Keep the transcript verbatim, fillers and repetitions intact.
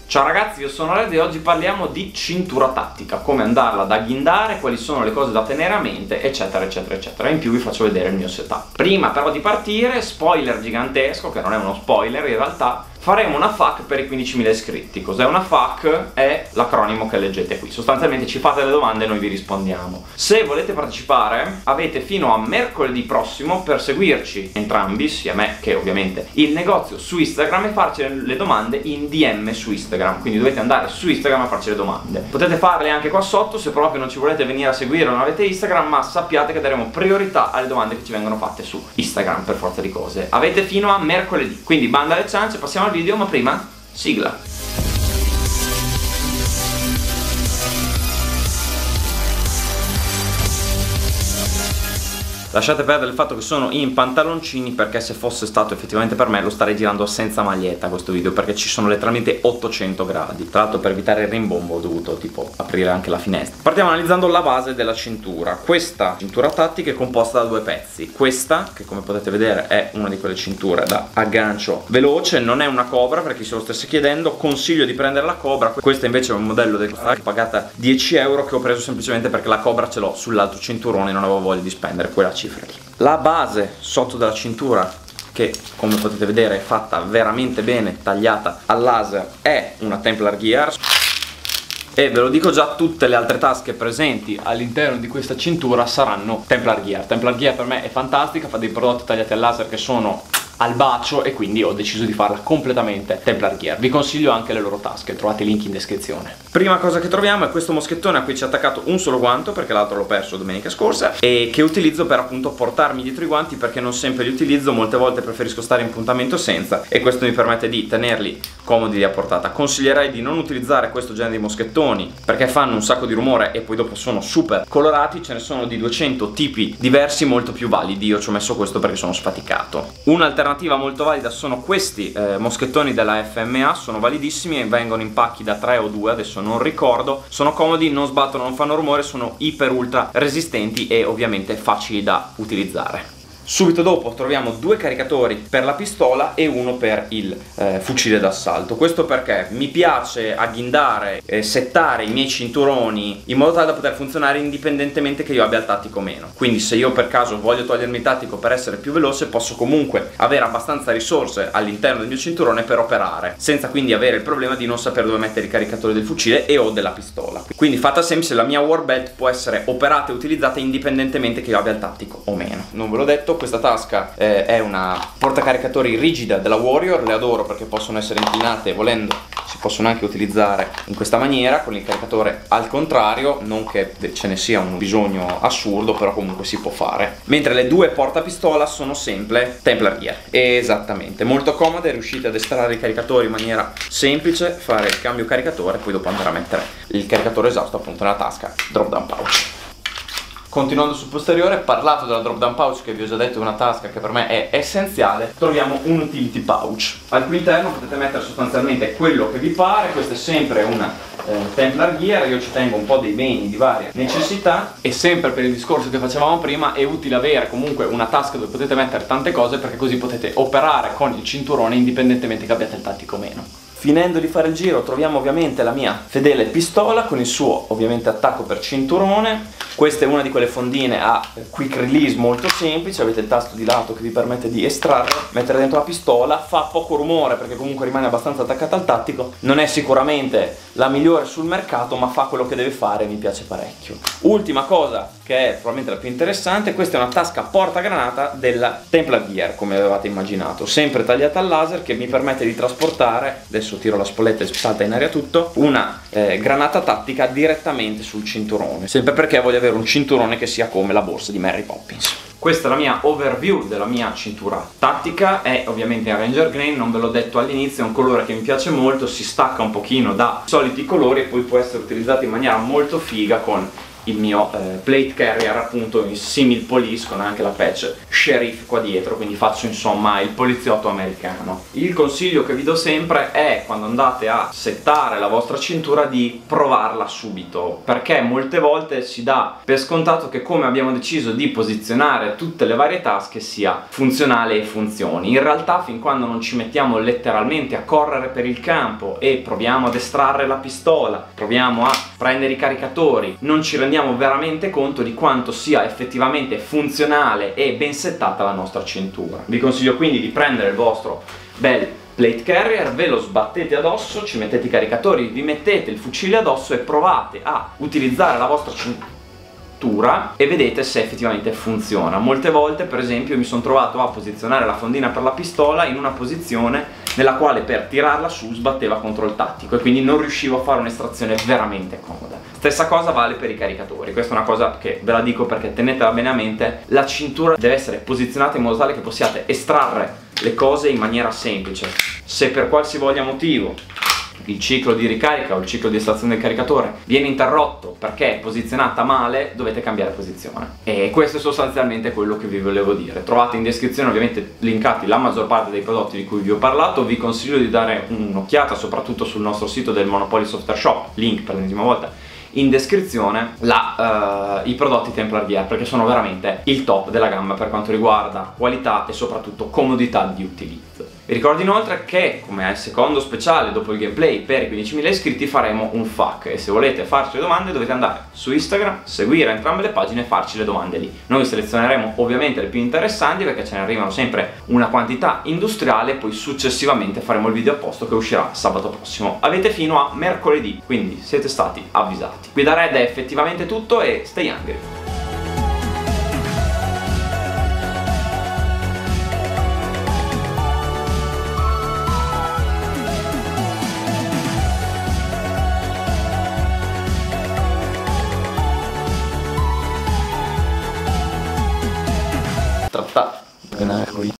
Ciao ragazzi, io sono Red e oggi parliamo di cintura tattica, come andarla ad agghindare, quali sono le cose da tenere a mente, eccetera eccetera eccetera. In più vi faccio vedere il mio setup. Prima però di partire, spoiler gigantesco, che non è uno spoiler in realtà, faremo una F A Q per i quindicimila iscritti. Cos'è una F A Q? È l'acronimo che leggete qui. Sostanzialmente ci fate le domande e noi vi rispondiamo. Se volete partecipare avete fino a mercoledì prossimo per seguirci entrambi, sia me che ovviamente il negozio, su Instagram e farci le domande in D M su Instagram. Quindi dovete andare su Instagram a farci le domande. Potete farle anche qua sotto se proprio non ci volete venire a seguire o non avete Instagram, ma sappiate che daremo priorità alle domande che ci vengono fatte su Instagram per forza di cose. Avete fino a mercoledì, quindi banda alle ciance, passiamo al video, ma prima sigla. Lasciate perdere il fatto che sono in pantaloncini, perché se fosse stato effettivamente per me lo starei girando senza maglietta questo video, perché ci sono letteralmente ottocento gradi. Tra l'altro per evitare il rimbombo ho dovuto tipo aprire anche la finestra. Partiamo analizzando la base della cintura. Questa cintura tattica è composta da due pezzi. Questa, che come potete vedere è una di quelle cinture da aggancio veloce, non è una Cobra per chi se lo stesse chiedendo, consiglio di prendere la Cobra. Questa invece è un modello del pagata dieci euro, che ho preso semplicemente perché la Cobra ce l'ho sull'altro cinturone e non avevo voglia di spendere quella cifra lì. La base sotto della cintura, che come potete vedere è fatta veramente bene, tagliata al laser, è una Templar Gear. E ve lo dico già, tutte le altre tasche presenti all'interno di questa cintura saranno Templar Gear. Templar Gear per me è fantastica, fa dei prodotti tagliati al laser che sono al bacio e quindi ho deciso di farla completamente Templar Gear. Vi consiglio anche le loro tasche, trovate i link in descrizione. Prima cosa che troviamo è questo moschettone a cui ci è attaccato un solo guanto, perché l'altro l'ho perso domenica scorsa, e che utilizzo per appunto portarmi dietro i guanti, perché non sempre li utilizzo, molte volte preferisco stare in puntamento senza, e questo mi permette di tenerli comodi a portata. Consiglierei di non utilizzare questo genere di moschettoni perché fanno un sacco di rumore e poi dopo sono super colorati. Ce ne sono di duecento tipi diversi, molto più validi. Io ci ho messo questo perché sono sfaticato. Un'alternativa molto valida sono questi eh, moschettoni della F M A, sono validissimi e vengono in pacchi da tre o due, adesso non ricordo. Sono comodi, non sbattono, non fanno rumore, sono iper ultra resistenti e ovviamente facili da utilizzare. Subito dopo troviamo due caricatori per la pistola e uno per il eh, fucile d'assalto. Questo perché mi piace agghindare e settare i miei cinturoni in modo tale da poter funzionare indipendentemente che io abbia il tattico o meno. Quindi se io per caso voglio togliermi il tattico per essere più veloce, posso comunque avere abbastanza risorse all'interno del mio cinturone per operare, senza quindi avere il problema di non sapere dove mettere i caricatori del fucile e o della pistola. Quindi fatta semplice, la mia Warbelt può essere operata e utilizzata indipendentemente che io abbia il tattico o meno. Non ve l'ho detto, questa tasca eh, è una portacaricatori rigida della Warrior, le adoro perché possono essere inclinate e volendo si possono anche utilizzare in questa maniera con il caricatore al contrario, non che ce ne sia un bisogno assurdo, però comunque si può fare. Mentre le due portapistola sono sempre Templar Gear, esattamente, molto comode, riuscite ad estrarre i caricatori in maniera semplice, fare il cambio caricatore e poi dopo andare a mettere il caricatore esausto appunto nella tasca drop down pouch. Continuando sul posteriore, parlato della drop down pouch che vi ho già detto è una tasca che per me è essenziale, troviamo un utility pouch. Al cui interno potete mettere sostanzialmente quello che vi pare. Questa è sempre una eh, Templar Gear, io ci tengo un po' dei beni di varia necessità, e sempre per il discorso che facevamo prima è utile avere comunque una tasca dove potete mettere tante cose, perché così potete operare con il cinturone indipendentemente che abbiate il tattico o meno. Finendo di fare il giro troviamo ovviamente la mia fedele pistola con il suo ovviamente attacco per cinturone. Questa è una di quelle fondine a quick release molto semplice, avete il tasto di lato che vi permette di estrarre, mettere dentro la pistola, fa poco rumore perché comunque rimane abbastanza attaccata al tattico, non è sicuramente la migliore sul mercato ma fa quello che deve fare e mi piace parecchio. Ultima cosa che è probabilmente la più interessante, questa è una tasca portagranata della Templar Gear come avevate immaginato, sempre tagliata al laser, che mi permette di trasportare, adesso tiro la spoletta e salta in aria tutto, una eh, granata tattica direttamente sul cinturone, sempre perché voglio avere un cinturone che sia come la borsa di Mary Poppins. Questa è la mia overview della mia cintura tattica, è ovviamente in Ranger Green, non ve l'ho detto all'inizio, è un colore che mi piace molto, si stacca un pochino da soliti colori e poi può essere utilizzato in maniera molto figa con il mio eh, plate carrier appunto in simil police, con anche la patch sheriff qua dietro, quindi faccio insomma il poliziotto americano. Il consiglio che vi do sempre è, quando andate a settare la vostra cintura, di provarla subito, perché molte volte si dà per scontato che come abbiamo deciso di posizionare tutte le varie tasche sia funzionale e funzioni. In realtà, fin quando non ci mettiamo letteralmente a correre per il campo e proviamo ad estrarre la pistola, proviamo a prendere i caricatori, non ci rendiamo veramente conto di quanto sia effettivamente funzionale e ben settata la nostra cintura. Vi consiglio quindi di prendere il vostro bel plate carrier, ve lo sbattete addosso, ci mettete i caricatori, vi mettete il fucile addosso e provate a utilizzare la vostra cintura e vedete se effettivamente funziona. Molte volte, per esempio, mi sono trovato a posizionare la fondina per la pistola in una posizione nella quale per tirarla su sbatteva contro il tattico e quindi non riuscivo a fare un'estrazione veramente comoda. Stessa cosa vale per i caricatori. Questa è una cosa che ve la dico perché tenetela bene a mente: la cintura deve essere posizionata in modo tale che possiate estrarre le cose in maniera semplice. Se per qualsivoglia motivo il ciclo di ricarica o il ciclo di estrazione del caricatore viene interrotto perché è posizionata male, dovete cambiare posizione. E questo è sostanzialmente quello che vi volevo dire. Trovate in descrizione ovviamente linkati la maggior parte dei prodotti di cui vi ho parlato. Vi consiglio di dare un'occhiata soprattutto sul nostro sito del Monopoly Software Shop, link per l'ennesima volta in descrizione, la, uh, i prodotti Templar V R, perché sono veramente il top della gamma per quanto riguarda qualità e soprattutto comodità di utilizzo. Vi ricordo inoltre che, come secondo speciale dopo il gameplay per i quindicimila iscritti, faremo un F A Q e se volete farci le domande dovete andare su Instagram, seguire entrambe le pagine e farci le domande lì. Noi selezioneremo ovviamente le più interessanti perché ce ne arrivano sempre una quantità industriale, poi successivamente faremo il video apposto che uscirà sabato prossimo. Avete fino a mercoledì, quindi siete stati avvisati. Qui da Red è effettivamente tutto e stay hungry!